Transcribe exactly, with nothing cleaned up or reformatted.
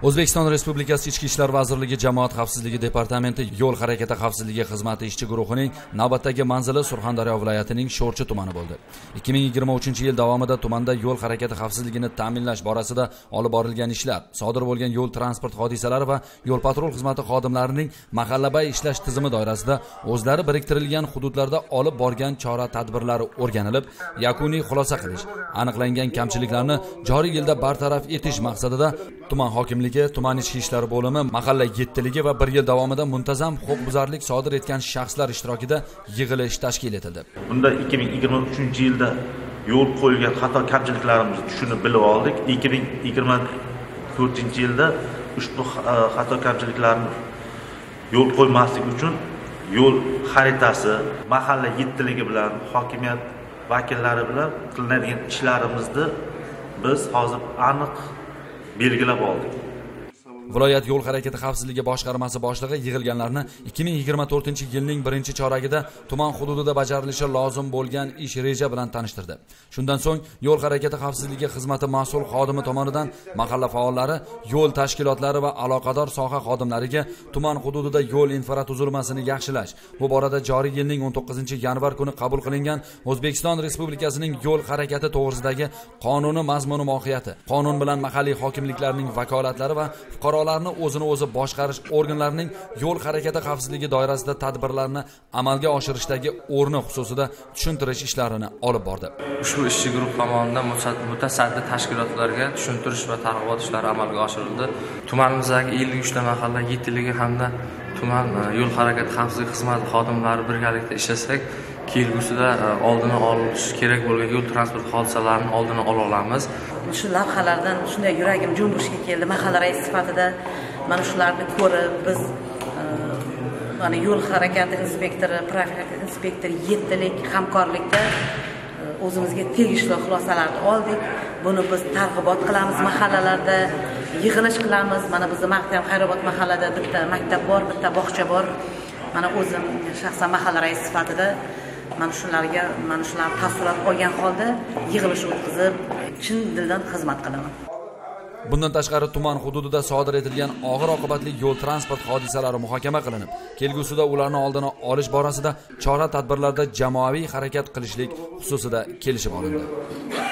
O'zbekiston Respublikasi Ichki ishlar vazirligi Jamoat xavfsizligi departamenti yo'l harakati xavfsizligi xizmati ishchi guruhining navbatdagi manzili Surxondaryo viloyatining Sho'rchi tumani bo'ldi. ikki ming yigirma uchinchi yil davomida tumanda yo'l harakati xavfsizligini ta'minlash borasida olib borilgan ishlar, sodir bo'lgan yo'l transport hodisalari va yo'l patrul xizmati xodimlarining mahallabay ishlash tizimi doirasida o'zlari biriktirilgan hududlarda olib borgan chora-tadbirlari o'rganilib, yakuniy xulosa qilish, aniqlangan kamchiliklarni joriy yilda bartaraf etish maqsadida tuman hokimligi, tuman ichki ishlar bo'limi, mahalla yettiligi va bir yil davomida muntazam huquqbuzarlik sodir etgan shaxslar ishtirokida yig'ilish tashkil etildi. Bunda ikki ming yigirma uchinchi yilda yo'l qo'yilgan xato kamchiliklarimizni tushunib bilib oldik. ikki ming yigirma to'rtinchi yilda ushbu xato kamchiliklarni yo'l qo'ymaslik uchun yo'l xaritasi, mahalla yettiligi bilan, hokimiyat vakillari bilan qilinadigan ishlarimizni biz hozir aniq belgilab oldik. Viloyat yo'l harakati xavfsizligi boshqarmasi boshlig'i yig'ilganlarni ikki ming yigirma to'rtinchi yilning birinchi choragida tuman hududida bajarilishi lozim bo'lgan ish reja bilan tanishtirdi. Shundan so'ng yo'l harakati xavfsizligi xizmati mas'ul xodimi tomonidan mahalla faollari, yo'l tashkilotlari va aloqador soha xodimlariga tuman hududida yo'l infratuzilmasini yaxshilash, bu borada joriy yilning o'n to'qqizinchi yanvar kuni qabul qilingan O'zbekiston Respublikasining yo'l harakati to'g'risidagi qonuni mazmuni mohiyati, qonun bilan mahalliy hokimliklarning vakolatlari va fuqarolarni o'zini o'zi boshqarish organlarining yo'l harakati xavfsizligi doirasida tadbirlarni amalga oshirishdagi o'rni xususida tushuntirish ishlarini olib bordi. Ushbu ishchi guruh tomonidan mutasaddi tashkilotlarga tushuntirish va targ'ibot ishlari amalga oshirildi. Tumanimizdagi ellik uchta mahalla yettiligi hamda tuman yo'l harakati xavfsizlik xizmati xodimlari birgalikda ishlasak, kelgusida oldini olish kerak bo'lgan yo'l transport hodisalarini oldini ola olamiz. Shu lavhalardan shunday yuragim junburishga keldi. Mahalla raisi sifatida mana shularni ko'rib, biz mana yo'l harakati inspektori, profilaktika inspektori yettilik hamkorlikda o'zimizga tegishli xulosalarni oldik. Buni biz targ'ibot qilamiz, mahallalarda yig'ilish qilamiz. Mana bizning Maqtam Xayrobod mahallada bitta maktab bor, bitta bog'cha bor. Mana o'zim shaxsan mahalla raisi sifatida mana shularga, mana shularni taassurot olgan holda yig'ilish o'tkazib, chin dildan xizmat qilaman. Bundan tashqari tuman hududida sodir etilgan og'ir oqibatli yo'l transport hodisalari muhokama qilinib, kelgusida ularni oldini olish borasida chora-tadbirlarda jamoaviy harakat qilishlik xususida kelishib olindi.